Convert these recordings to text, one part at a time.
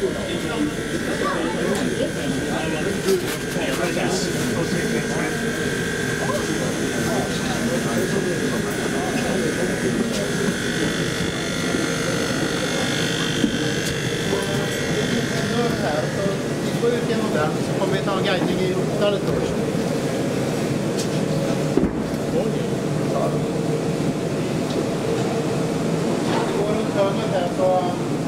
Så kommer vi ta en guidning i hotellet först. Det går runt hörnet här så...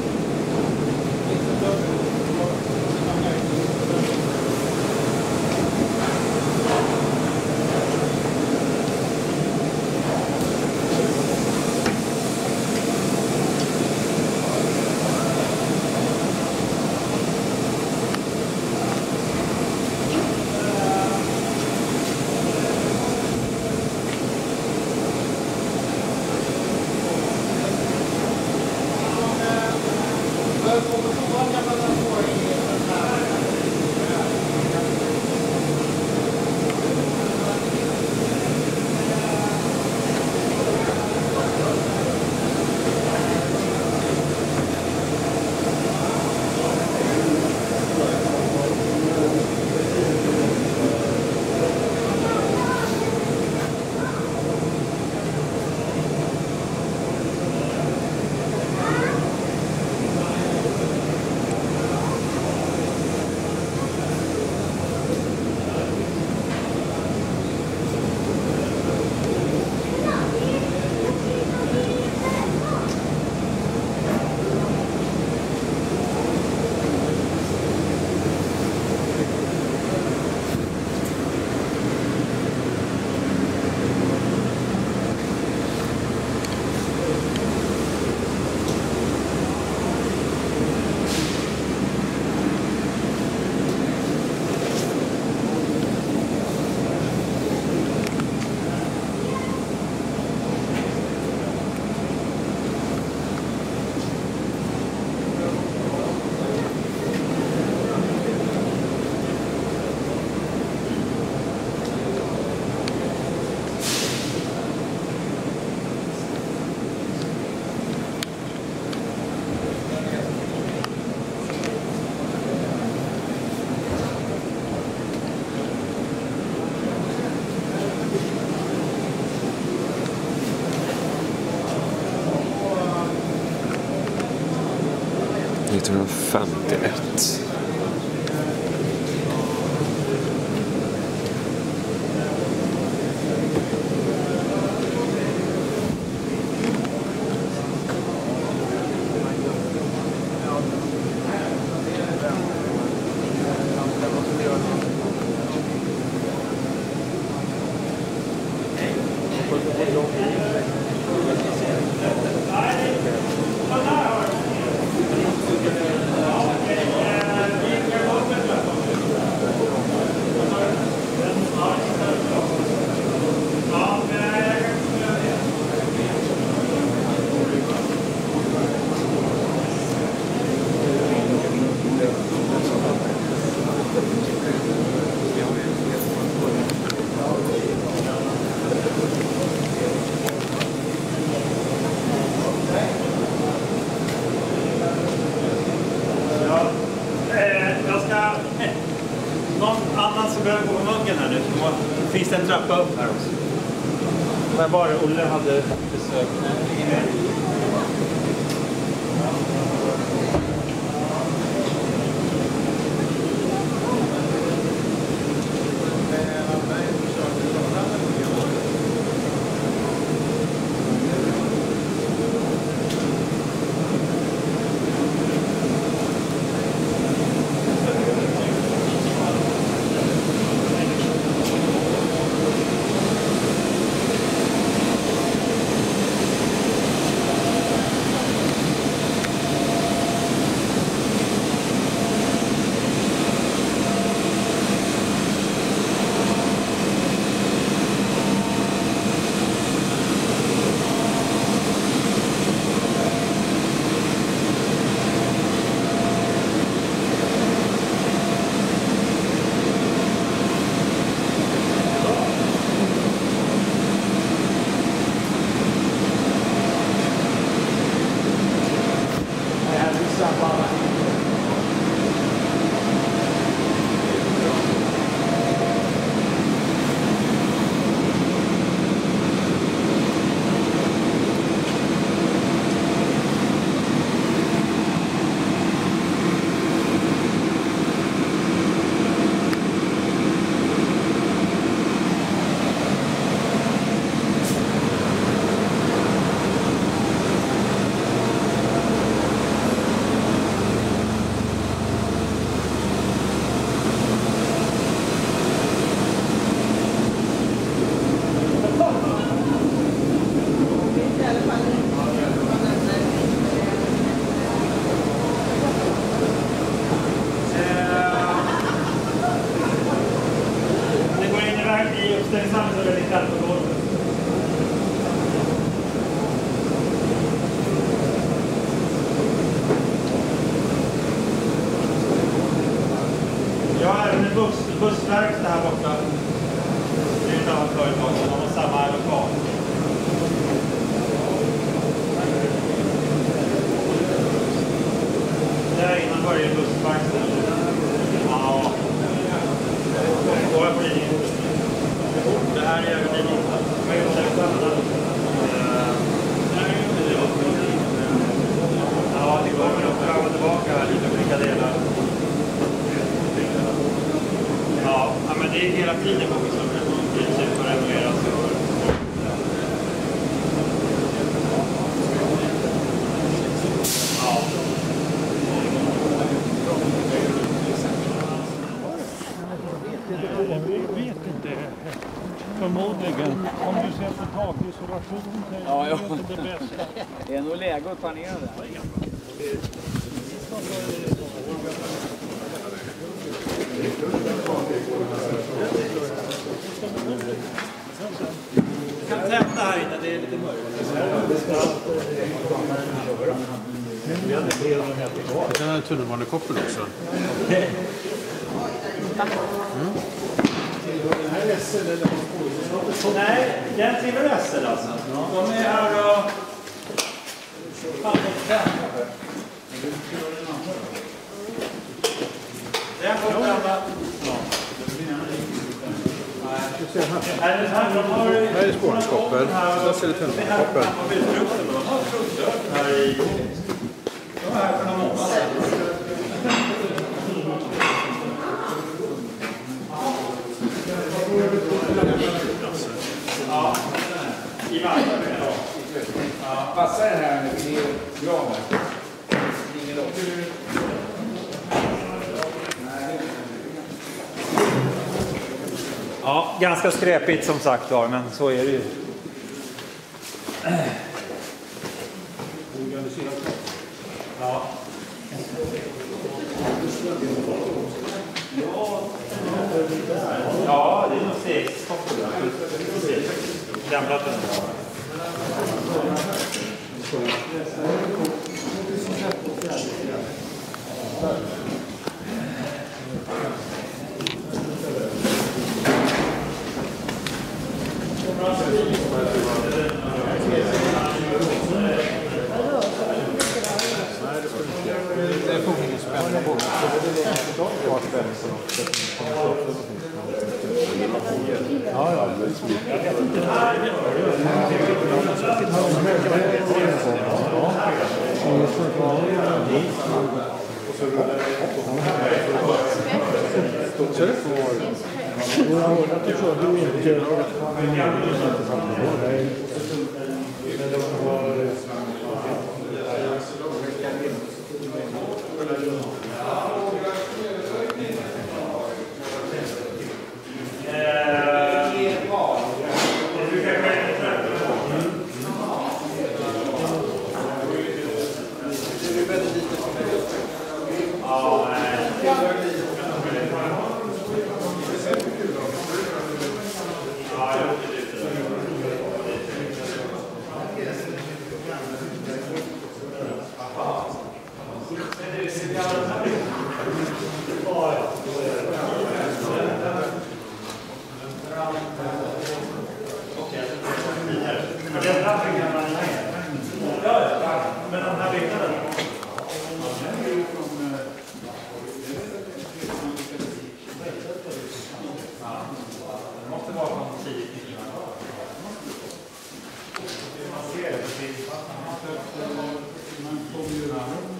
–1951. Finns det en trappa upp här också? Var var det Olle hade besök? Ostängsam så är det lite kallt på golvet. Jag har även en bussverkstad här borta. Det är ett annat företag som har samma lokal. Där innan börjar bussverkstaden. Ja. Det här är över din ja, det kommer nog fram och tillbaka här lite olika delar. Ja, men det är hela tiden också som priset får reguleras. Ja. Jag vet inte. Förmodligen. Om du sätter takisolation så är det det bästa. Det är nog läge att ta ner det. Jag kan tända här inne, det är lite mörkt. Den här tunnelbanekoppel också. Nej, den tillhör SL alltså. De är här och... Den får tända. Här är Skånekoppel. Där ser det tunnelbanekoppel. De här för någon månad sedan. Ja, i varje fall. Ja, passar det här nu? Det är bra här. Ingen lopp. Ja, ganska skräpigt som sagt var, men så är det ju. Ja. Ja, det är nog segstopp. Gamla tunnelbanan. Det får ingen spänna på. Ja. Men de här byggnaderna. Det måste vara från 10 timmar. Man ser det precis. Man får ju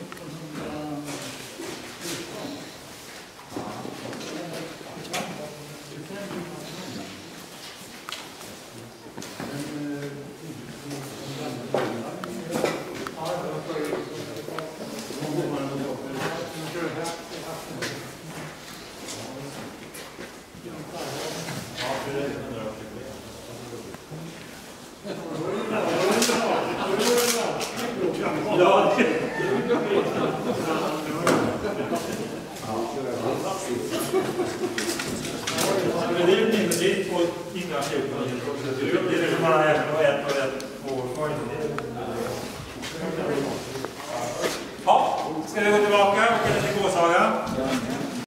ja, det är ju dit och inga 14. Det är liksom bara 1 och 1 och 1 på poäng. Ja, ska vi gå tillbaka och lite gåsaga?